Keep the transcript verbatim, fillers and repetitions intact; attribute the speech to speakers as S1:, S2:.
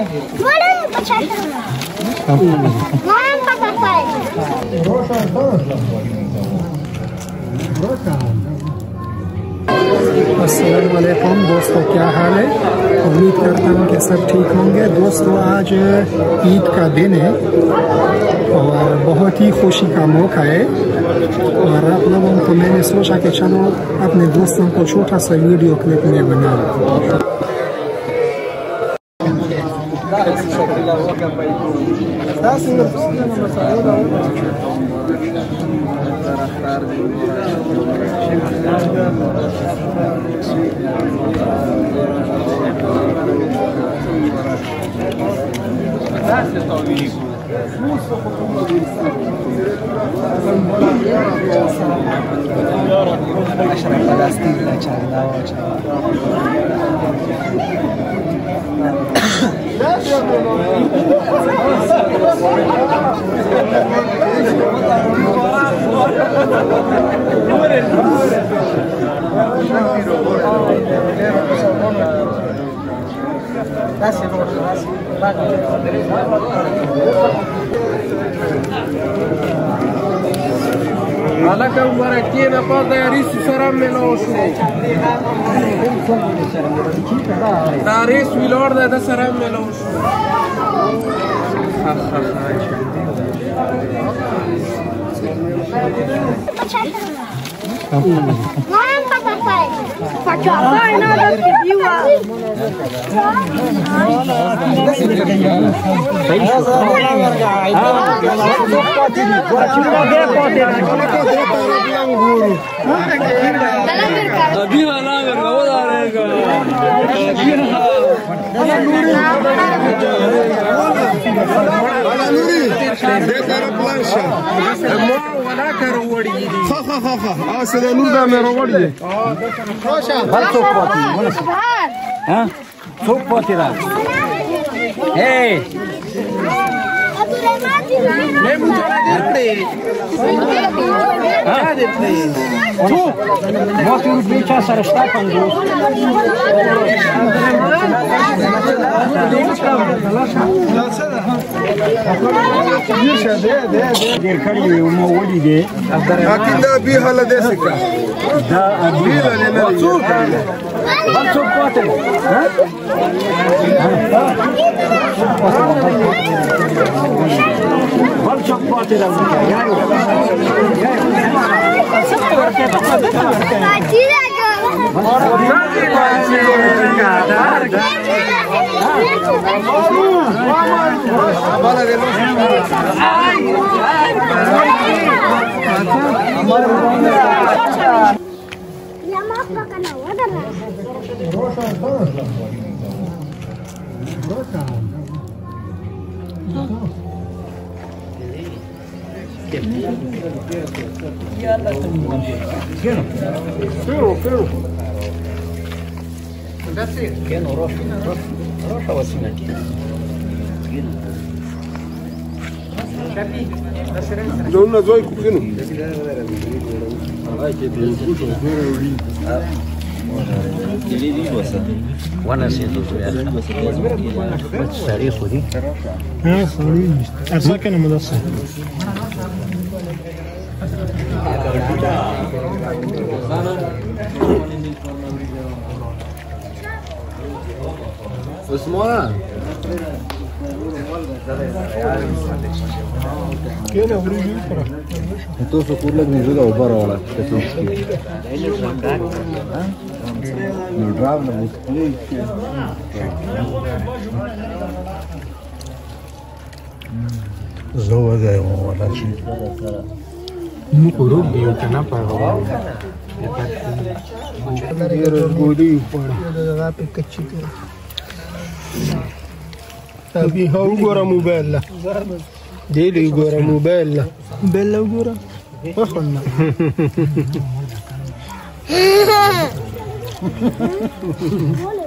S1: अस्सलाम वालेकुम दोस्तों, क्या हाल है? उम्मीद करता हूँ कि सब ठीक होंगे। दोस्तों, आज ईद का दिन है और बहुत ही खुशी का मौका है और आप लोगों को मैंने सोचा कि चलो अपने दोस्तों को छोटा सा वीडियो क्लिप में बनाओ।
S2: Alaka Maratina pada risu saram melosu. Da risu ilorda da saram melosu. Pero, pero. Que no rocha, rocha assim aqui. Não na zoi com quino. Vai que tem puxo, وانا سيدو تاريخ دي اه خليني اساكن مدرسه اسمها كده وريجي فرح انتو سكور لك نزل اوبر ولا تسوسكي نودراو نبوسكي زو ده ولا شيء مو قرب دي كنا پاو ये गोली जगह पे कच्ची थी अभी हो गोरा मोबाइल ला दे ले गोरा मोबाइल ला मोबाइल ला गोरा वखना